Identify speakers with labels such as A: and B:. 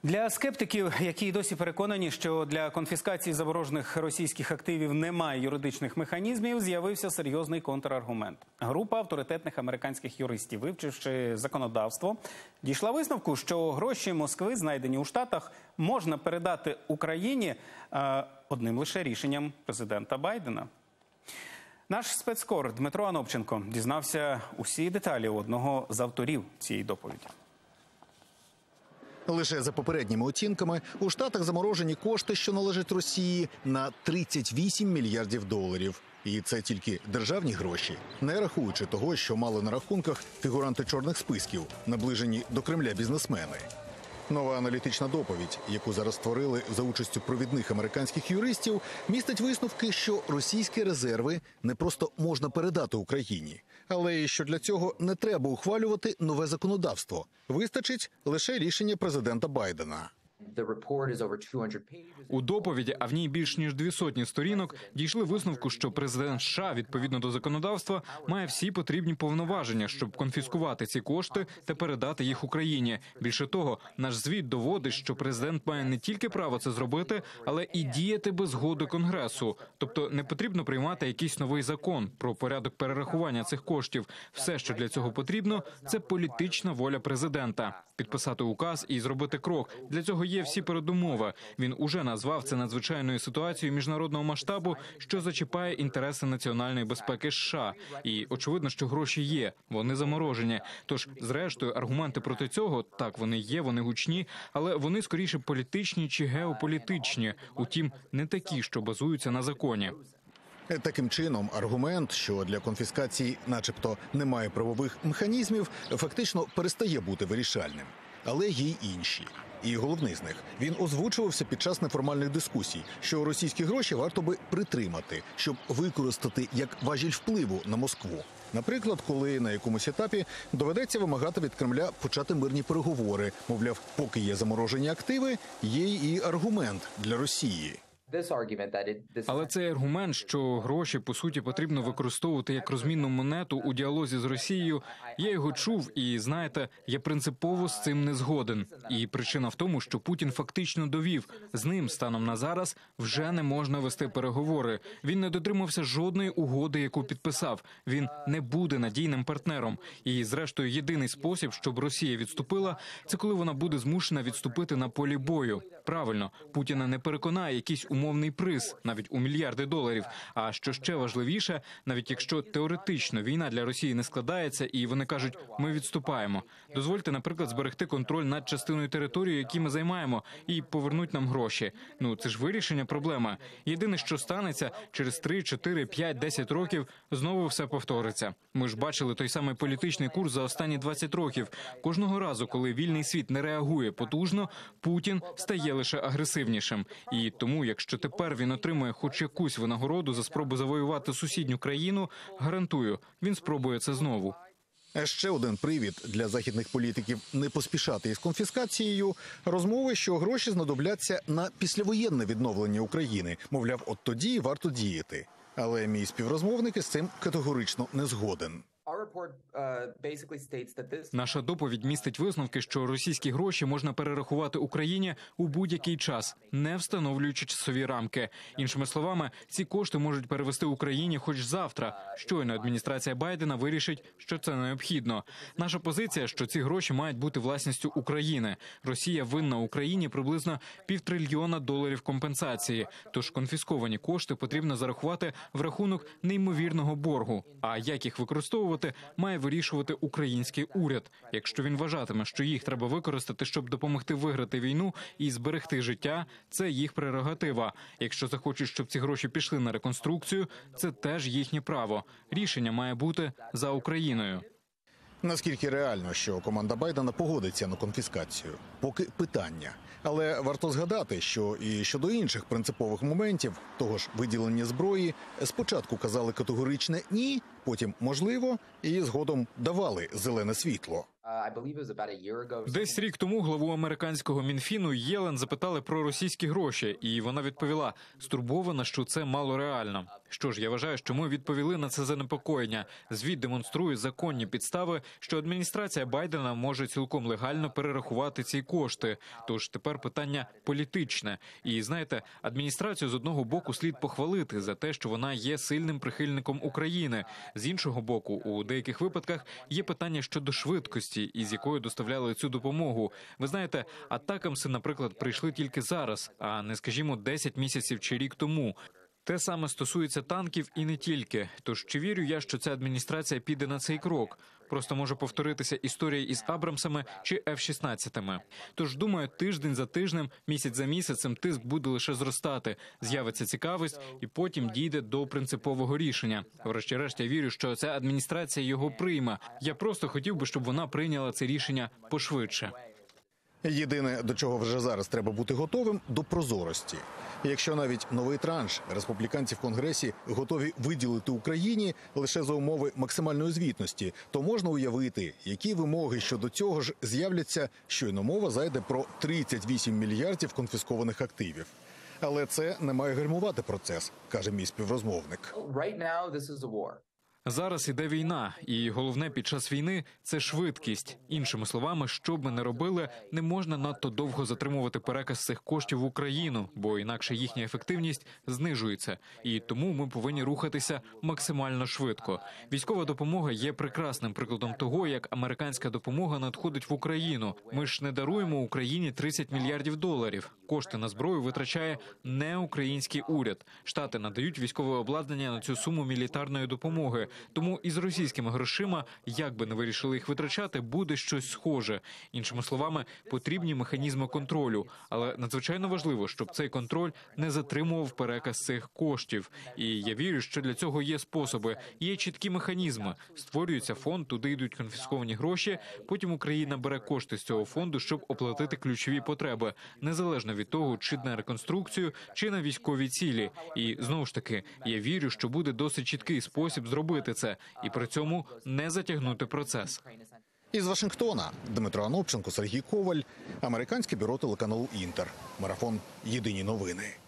A: Для скептиків, які досі переконані, що для конфіскації заморожених російських активів немає юридичних механізмів, з'явився серйозний контраргумент. Група авторитетних американських юристів, вивчивши законодавство, дійшла висновку, що гроші Москви, знайдені у Штатах, можна передати Україні одним лише рішенням президента Байдена. Наш спецкор Дмитро Анопченко дізнався усі деталі у одного з авторів цієї доповіді.
B: Лише за попередніми оцінками у Штатах заморожені кошти, що належать Росії, на 38 мільярдів доларів. І це тільки державні гроші, не рахуючи того, що мали на рахунках фігуранти чорних списків, наближені до Кремля бізнесмени. Нова аналітична доповідь, яку зараз створили за участю провідних американських юристів, містить висновки, що російські резерви не просто можна передати Україні, але і що для цього не треба ухвалювати нове законодавство. Вистачить лише рішення президента Байдена.
C: У доповіді, а в ній більш ніж 200 сторінок, дійшли висновку, що президент США, відповідно до законодавства, має всі потрібні повноваження, щоб конфіскувати ці кошти та передати їх Україні. Більше того, наш звіт доводить, що президент має не тільки право це зробити, але і діяти без згоди Конгресу. Тобто не потрібно приймати якийсь новий закон про порядок перерахування цих коштів. Все, що для цього потрібно, це політична воля президента. Підписати указ і зробити крок. Для цього є всі передумови. Він уже назвав це надзвичайною ситуацією міжнародного масштабу, що зачіпає інтереси національної безпеки США. І очевидно, що гроші є, вони заморожені. Тож, зрештою, аргументи проти цього, так, вони є, вони гучні, але вони скоріше політичні чи геополітичні. Утім, не такі, що базуються на законі.
B: Таким чином, аргумент, що для конфіскації начебто немає правових механізмів, фактично перестає бути вирішальним. Але є й інші. І головний з них, він озвучувався під час неформальних дискусій, що російські гроші варто би притримати, щоб використати як важіль впливу на Москву. Наприклад, коли на якомусь етапі доведеться вимагати від Кремля почати мирні переговори. Мовляв, поки є заморожені активи, є і аргумент для Росії.
C: Але цей аргумент, що гроші, по суті, потрібно використовувати як розмінну монету у діалозі з Росією, я його чув і, знаєте, я принципово з цим не згоден. І причина в тому, що Путін фактично довів, з ним станом на зараз вже не можна вести переговори. Він не дотримався жодної угоди, яку підписав. Він не буде надійним партнером. І, зрештою, єдиний спосіб, щоб Росія відступила, це коли вона буде змушена відступити на полі бою. Правильно, Путіна не переконає якийсь умовний приз, навіть у мільярди доларів. А що ще важливіше, навіть якщо теоретично війна для Росії не складається і вони кажуть, ми відступаємо. Дозвольте, наприклад, зберегти контроль над частиною території, які ми займаємо, і повернуть нам гроші. Ну, це ж вирішення проблеми. Єдине, що станеться, через 3, 4, 5, 10 років знову все повториться. Ми ж бачили той самий політичний курс за останні 20 років. Кожного разу, коли вільний світ не реагує потужно, Путін стає лише агресивнішим. І тому, якщо тепер він отримує хоч якусь винагороду за спробу завоювати сусідню країну, гарантую, він спробує це знову.
B: А ще один привід для західних політиків не поспішати із конфіскацією – розмови, що гроші знадобляться на післявоєнне відновлення України. Мовляв, от тоді варто діяти. Але мій співрозмовник із цим категорично не згоден.
C: Наша доповідь містить висновки, що російські гроші можна перерахувати Україні у будь-який час, не встановлюючи часові рамки. Іншими словами, ці кошти можуть перевести Україні хоч завтра. Щойно адміністрація Байдена вирішить, що це необхідно. Наша позиція, що ці гроші мають бути власністю України. Росія винна Україні приблизно $1,5 трильйона компенсації. Тож конфісковані кошти потрібно зарахувати в рахунок неймовірного боргу. А як їх використовувати, має вирішувати український уряд. Якщо він вважатиме, що їх треба використати, щоб допомогти виграти війну і зберегти життя, це їх прерогатива. Якщо захочуть, щоб ці гроші пішли на реконструкцію, це теж їхнє право. Рішення має бути за Україною.
B: Наскільки реально, що команда Байдена погодиться на конфіскацію? Поки питання. Але варто згадати, що і щодо інших принципових моментів, того ж виділення зброї, спочатку казали категоричне «ні», потім «можливо» і згодом давали зелене світло.
C: Десь рік тому главу американського Мінфіну Єлен запитали про російські гроші, і вона відповіла, стурбована, що це мало реально. Що ж, я вважаю, що ми відповіли на це занепокоєння. Звіт демонструє законні підстави, що адміністрація Байдена може цілком легально перерахувати ці кошти. Тож тепер питання політичне. І, знаєте, адміністрацію з одного боку слід похвалити за те, що вона є сильним прихильником України. З іншого боку, у деяких випадках є питання щодо швидкості, із якою доставляли цю допомогу. Ви знаєте, атакамси, наприклад, прийшли тільки зараз, а не, скажімо, 10 місяців чи рік тому. Те саме стосується танків і не тільки. Тож чи вірю я, що ця адміністрація піде на цей крок? Просто може повторитися історія із Абрамсами чи F-16. Тож, думаю, тиждень за тижнем, місяць за місяцем тиск буде лише зростати. З'явиться цікавість і потім дійде до принципового рішення. Врешті-решт, я вірю, що ця адміністрація його прийме. Я просто хотів би, щоб вона прийняла це рішення пошвидше.
B: Єдине, до чого вже зараз треба бути готовим – до прозорості. Якщо навіть новий транш республіканці в Конгресі готові виділити Україні лише за умови максимальної звітності, то можна уявити, які вимоги щодо цього ж з'являться, щойно мова зайде про 38 мільярдів конфіскованих активів. Але це не має гальмувати процес, каже мій співрозмовник.
C: Зараз іде війна, і головне під час війни – це швидкість. Іншими словами, що б ми не робили, не можна надто довго затримувати переказ цих коштів в Україну, бо інакше їхня ефективність знижується. І тому ми повинні рухатися максимально швидко. Військова допомога є прекрасним прикладом того, як американська допомога надходить в Україну. Ми ж не даруємо Україні 30 мільярдів доларів. Кошти на зброю витрачає не український уряд. Штати надають військове обладнання на цю суму мілітарної допомоги. Тому із російськими грошима, як би не вирішили їх витрачати, буде щось схоже. Іншими словами, потрібні механізми контролю. Але надзвичайно важливо, щоб цей контроль не затримував переказ цих коштів. І я вірю, що для цього є способи. Є чіткі механізми. Створюється фонд, туди йдуть конфісковані гроші, потім Україна бере кошти з цього фонду, щоб оплатити ключові потреби, незалежно від того, чи на реконструкцію, чи на військові цілі. І, знову ж таки, я вірю, що буде досить чіткий спосіб зробити це, і при цьому не затягнути процес.
B: Із Вашингтона Дмитро Анопченко, Сергій Коваль, американське бюро телеканалу «Інтер». Марафон «Єдині новини».